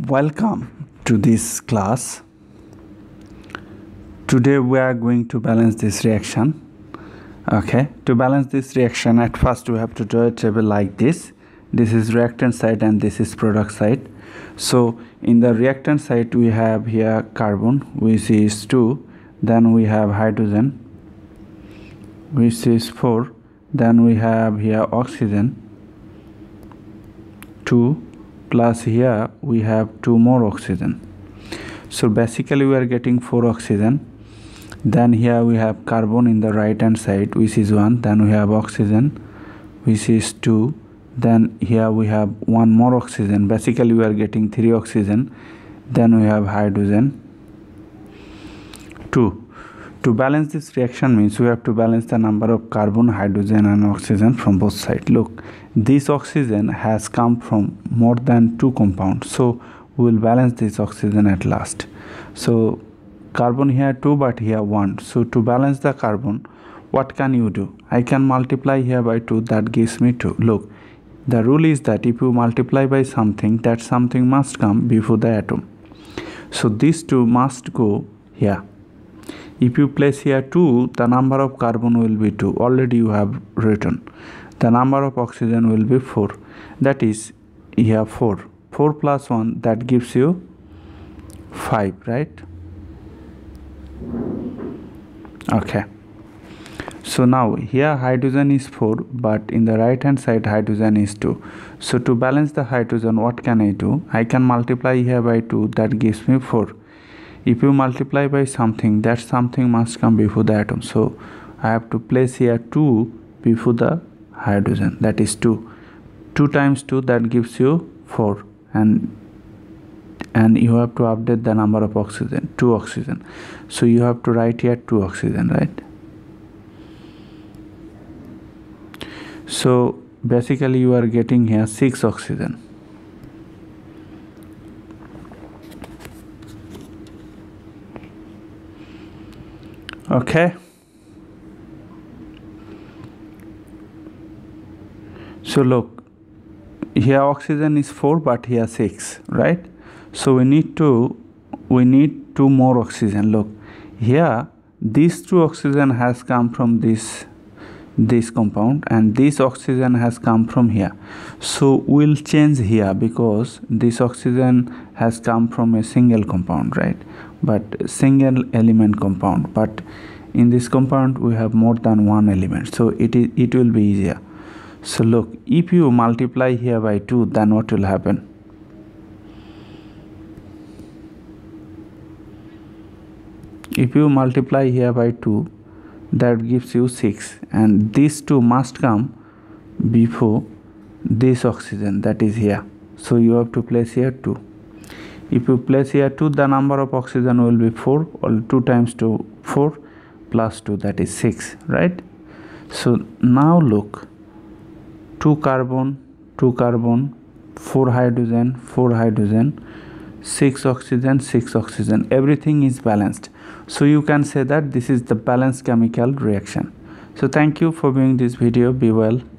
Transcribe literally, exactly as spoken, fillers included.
Welcome to this class. Today we are going to balance this reaction. Okay, to balance this reaction, at first we have to draw a table like this. This is reactant side and this is product side. So in the reactant side we have here carbon, which is two, then we have hydrogen, which is four, then we have here oxygen, two, plus here we have two more oxygen. So basically we are getting four oxygen. Then here we have carbon in the right hand side, which is one, then we have oxygen, which is two, then here we have one more oxygen. Basically we are getting three oxygen. Then we have hydrogen, two. To balance this reaction means we have to balance the number of carbon, hydrogen and oxygen from both sides. Look, this oxygen has come from more than two compounds, so we will balance this oxygen at last. So carbon here two, but here one. So to balance the carbon, what can you do? I can multiply here by two, that gives me two. Look, the rule is that if you multiply by something, that something must come before the atom. So these two must go here. If you place here two, the number of carbon will be two. Already you have written. The number of oxygen will be four. That is here four. four plus one, that gives you five, right? Okay. So now here hydrogen is four, but in the right hand side hydrogen is two. So to balance the hydrogen, what can I do? I can multiply here by two, that gives me four. If you multiply by something, that something must come before the atom. So I have to place here two before the hydrogen, that is two. two times two, that gives you four, and and you have to update the number of oxygen, two oxygen. So you have to write here two oxygen, right? So basically you are getting here six oxygen. Okay. So look, here oxygen is four, but here six, right? So we need to we need two more oxygen. Look, here these two oxygen has come from this this compound, and this oxygen has come from here. So we'll change here because this oxygen has come from a single compound, right? But single element compound, but in this compound we have more than one element, so it is it will be easier. So look, if you multiply here by two, then what will happen? If you multiply here by two, that gives you six, and these two must come before this oxygen, that is here. So you have to place here two. If you place here two, the number of oxygen will be four, or two times two, four, plus two, that is six, right? So now look, two carbon, two carbon, four hydrogen, four hydrogen, six oxygen, six oxygen, everything is balanced. So you can say that this is the balanced chemical reaction. So thank you for viewing this video. Be well.